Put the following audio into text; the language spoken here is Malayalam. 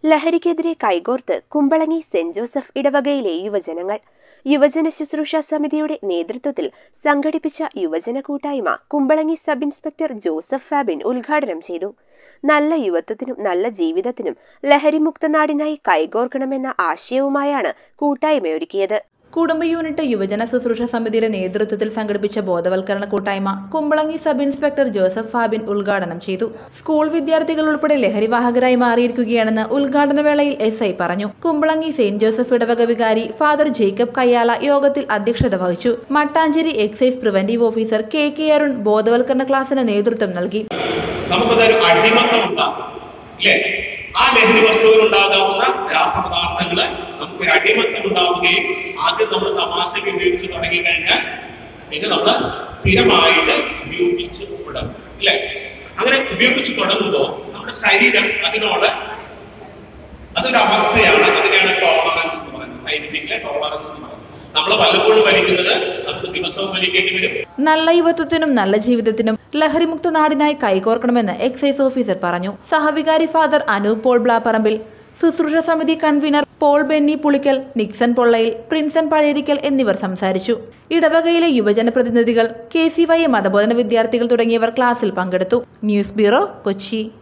ലഹരിക്കെതിരെ കൈകോർത്ത് കുമ്പളങ്ങി സെന്റ് ജോസഫ് ഇടവകയിലെ യുവജനങ്ങൾ. യുവജന ശുശ്രൂഷ സമിതിയുടെ നേതൃത്വത്തിൽ സംഘടിപ്പിച്ച യുവജന കൂട്ടായ്മ കുമ്പളങ്ങി സബ് ഇൻസ്പെക്ടർ ജോസഫ് ഫാബിൻ ഉദ്ഘാടനം ചെയ്തു. നല്ല യുവത്വത്തിനും നല്ല ജീവിതത്തിനും ലഹരിമുക്ത നാടിനായി കൈകോർക്കണമെന്ന ആശയവുമായാണ് കൂട്ടായ്മയൊരുക്കിയത്. കുടുംബ യൂണിറ്റ് യുവജന ശുശ്രൂഷ സമിതിയുടെ നേതൃത്വത്തിൽ സംഘടിപ്പിച്ച ബോധവൽക്കരണ കൂട്ടായ്മ കുമ്പളങ്ങി സബ് ഇൻസ്പെക്ടർ ജോസഫ് ഫാബിൻ ഉദ്ഘാടനം ചെയ്തു. സ്കൂൾ വിദ്യാർത്ഥികൾ ഉൾപ്പെടെ ലഹരിവാഹകരായി മാറിയിരിക്കുകയാണെന്ന് ഉദ്ഘാടന വേളയിൽ SI പറഞ്ഞു. കുമ്പളങ്ങി സെന്റ് ജോസഫ് ഇടവക വികാരി ഫാദർ ജേക്കബ് കയ്യാല യോഗത്തിൽ അധ്യക്ഷത വഹിച്ചു. Mattancherry excise preventive officer KK Arun ബോധവൽക്കരണ ക്ലാസിന് നേതൃത്വം നൽകി. ആ ലഹരി വസ്തുവിലുണ്ടാകാവുന്ന രാസപദാർത്ഥങ്ങള് നമുക്കൊരു അടിമത്തം ഉണ്ടാവുകയും ആദ്യം നമ്മൾ തമാശയ്ക്ക് ഉപയോഗിച്ച് തുടങ്ങി കഴിഞ്ഞാൽ പിന്നെ നമ്മൾ സ്ഥിരമായിട്ട് ഉപയോഗിച്ച് തുടങ്ങും അല്ലെ. അങ്ങനെ ഉപയോഗിച്ച് തുടങ്ങുമ്പോൾ നമ്മുടെ ശരീരം അതിനോട് അതൊരു അവസ്ഥയാണ്. അതിനെയാണ് ടോളറൻസ് എന്ന് പറയുന്നത്. സയന്റിഫിക്കലി ടോളറൻസ് എന്ന് പറയുന്നത്. നമ്മൾ പലപ്പോഴും വലിക്കുന്നത് നമുക്ക് ദിവസവും വലിക്കേണ്ടി വരും. നല്ല യുവത്വത്തിനും നല്ല ജീവിതത്തിനും ലഹരിമുക്ത നാടിനായി കൈകോർക്കണമെന്ന് എക്സൈസ് ഓഫീസർ പറഞ്ഞു. സഹവികാരി ഫാദർ അനൂപ് പോൾ ബ്ലാപ്പറമ്പിൽ, ശുശ്രൂഷ സമിതി കൺവീനർ പോൾ ബെന്നി പുളിക്കൽ, നിക്സൺ പൊള്ളയിൽ, പ്രിൻസൺ പഴയരിക്കൽ എന്നിവർ സംസാരിച്ചു. ഇടവകയിലെ യുവജന പ്രതിനിധികൾ, KCY മതബോധന വിദ്യാർത്ഥികൾ തുടങ്ങിയവർ ക്ലാസിൽ പങ്കെടുത്തു. News bureau, Kochi.